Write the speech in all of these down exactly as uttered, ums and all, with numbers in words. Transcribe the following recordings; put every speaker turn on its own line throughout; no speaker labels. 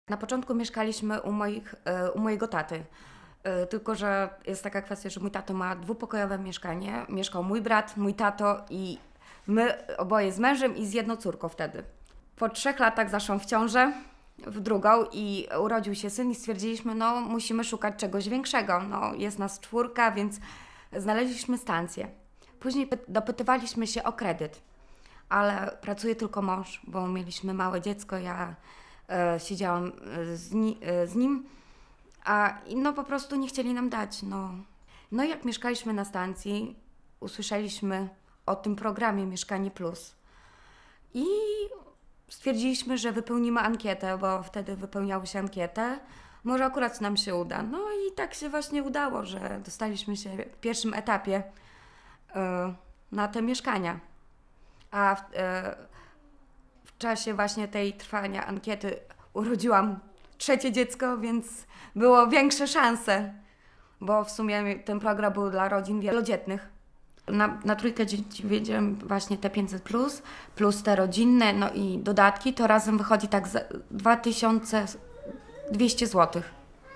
Na początku mieszkaliśmy u, moich, e, u mojego taty, E, tylko że jest taka kwestia, że mój tato ma dwupokojowe mieszkanie. Mieszkał mój brat, mój tato i my oboje z mężem i z jedną córką wtedy. Po trzech latach zaszłam w ciążę w drugą i urodził się syn i stwierdziliśmy, no musimy szukać czegoś większego. No, jest nas czwórka, więc znaleźliśmy stację. Później py- dopytywaliśmy się o kredyt, ale pracuje tylko mąż, bo mieliśmy małe dziecko, ja e, siedziałam e, z, ni- e, z nim, a i no po prostu nie chcieli nam dać. No. No i jak mieszkaliśmy na stacji, usłyszeliśmy o tym programie Mieszkanie Plus i stwierdziliśmy, że wypełnimy ankietę, bo wtedy wypełniało się ankietę. Może akurat nam się uda. No i tak się właśnie udało, że dostaliśmy się w pierwszym etapie e, na te mieszkania. A w, e, w czasie właśnie tej trwania ankiety urodziłam trzecie dziecko, więc było większe szanse, bo w sumie ten program był dla rodzin wielodzietnych. Na, na trójkę dzieci wiedziałem właśnie te pięćset plus, plus te rodzinne, no i dodatki, to razem wychodzi tak za dwa tysiące dwieście złotych.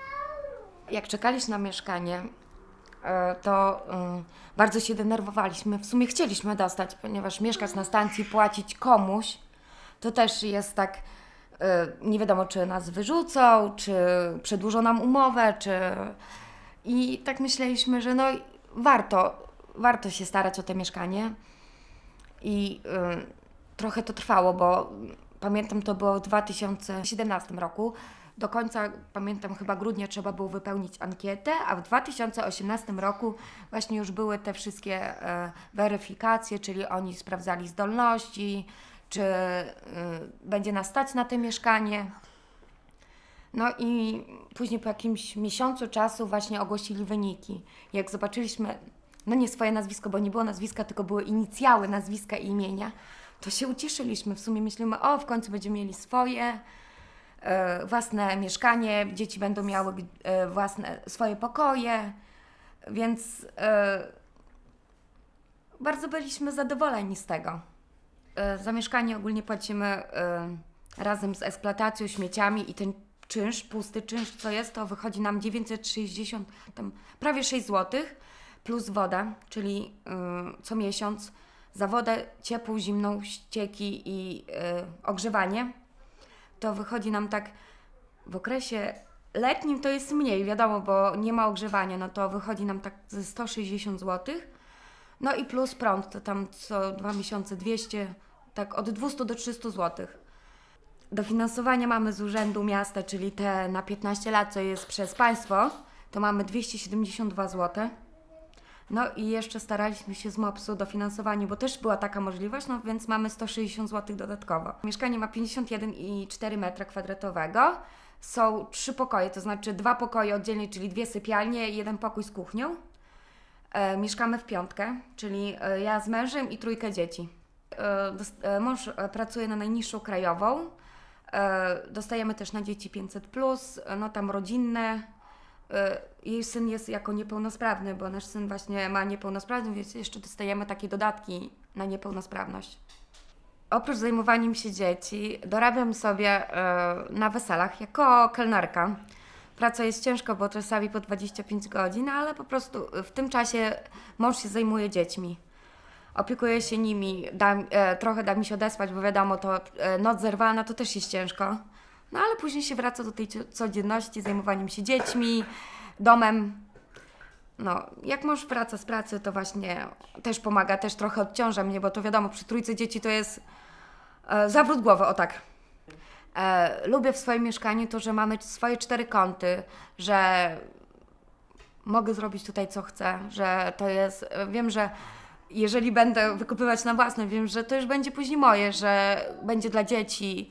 Jak czekaliśmy na mieszkanie, e, to e, bardzo się denerwowaliśmy. W sumie chcieliśmy dostać, ponieważ mieszkać na stacji, płacić komuś, to też jest tak, e, nie wiadomo czy nas wyrzucą, czy przedłużą nam umowę, czy... I tak myśleliśmy, że no warto, warto się starać o to mieszkanie. I y, trochę to trwało, bo pamiętam, to było w dwa tysiące siedemnastym roku. Do końca, pamiętam, chyba grudnia trzeba było wypełnić ankietę, a w dwa tysiące osiemnastym roku właśnie już były te wszystkie e, weryfikacje, czyli oni sprawdzali zdolności, czy y, będzie nas stać na to mieszkanie. No i później po jakimś miesiącu czasu właśnie ogłosili wyniki. Jak zobaczyliśmy, no nie swoje nazwisko, bo nie było nazwiska, tylko były inicjały nazwiska i imienia, to się ucieszyliśmy. W sumie myślimy, o w końcu będziemy mieli swoje, e, własne mieszkanie, dzieci będą miały e, własne, swoje pokoje, więc e, bardzo byliśmy zadowoleni z tego. E, za mieszkanie ogólnie płacimy e, razem z eksploatacją, śmieciami i ten czynsz, pusty czynsz, co jest, to wychodzi nam dziewięćset sześćdziesiąt, tam prawie sześć złotych, plus woda, czyli y, co miesiąc za wodę ciepłą, zimną, ścieki i y, ogrzewanie. To wychodzi nam tak w okresie letnim to jest mniej, wiadomo, bo nie ma ogrzewania, no to wychodzi nam tak ze sto sześćdziesiąt złotych. No i plus prąd, to tam co dwa miesiące dwieście, tak od dwieście do trzystu złotych. Dofinansowania mamy z Urzędu Miasta, czyli te na piętnaście lat, co jest przez państwo, to mamy dwieście siedemdziesiąt dwa złote. No i jeszcze staraliśmy się z mopsu dofinansowanie, bo też była taka możliwość, no więc mamy sto sześćdziesiąt złotych dodatkowo. Mieszkanie ma pięćdziesiąt jeden i cztery metra kwadratowego. Są trzy pokoje, to znaczy dwa pokoje oddzielnie, czyli dwie sypialnie i jeden pokój z kuchnią. E, mieszkamy w piątkę, czyli e, ja z mężem i trójkę dzieci. E, dos- e, mąż e, pracuje na najniższą krajową. E, dostajemy też na dzieci pięćset plus, no tam rodzinne. E, jej syn jest jako niepełnosprawny, bo nasz syn właśnie ma niepełnosprawność, więc jeszcze dostajemy takie dodatki na niepełnosprawność. Oprócz zajmowaniem się dzieci, dorabiam sobie e, na weselach jako kelnerka. Praca jest ciężka, bo czasami po dwadzieścia pięć godzin, ale po prostu w tym czasie mąż się zajmuje dziećmi. Opiekuję się nimi, da, e, trochę da mi się odespać, bo wiadomo, to e, noc zerwana to też jest ciężko. No ale później się wraca do tej codzienności, zajmowaniem się dziećmi, domem. No, jak mąż wraca z pracy, to właśnie też pomaga, też trochę odciąża mnie, bo to wiadomo, przy trójce dzieci to jest e, zawrót głowy, o tak. E, lubię w swoim mieszkaniu to, że mamy swoje cztery kąty, że mogę zrobić tutaj co chcę, że to jest, wiem, że jeżeli będę wykupywać na własne, wiem, że to już będzie później moje, że będzie dla dzieci.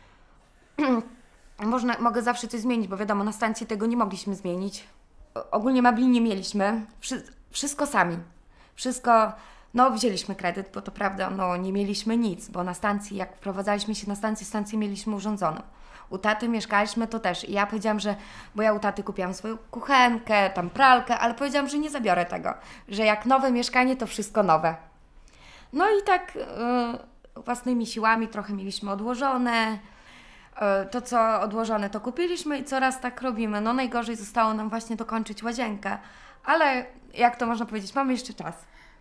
Można, mogę zawsze coś zmienić, bo wiadomo, na stacji tego nie mogliśmy zmienić. Ogólnie mebli nie mieliśmy, Wszy, wszystko sami. Wszystko, no wzięliśmy kredyt, bo to prawda, no nie mieliśmy nic, bo na stacji, jak wprowadzaliśmy się na stację, stację mieliśmy urządzoną. U taty mieszkaliśmy to też i ja powiedziałam, że, bo ja u taty kupiłam swoją kuchenkę, tam pralkę, ale powiedziałam, że nie zabiorę tego, że jak nowe mieszkanie, to wszystko nowe. No i tak yy, własnymi siłami trochę mieliśmy odłożone, E, To, co odłożone, to kupiliśmy i coraz tak robimy. No najgorzej zostało nam właśnie dokończyć łazienkę, ale jak to można powiedzieć, mamy jeszcze czas.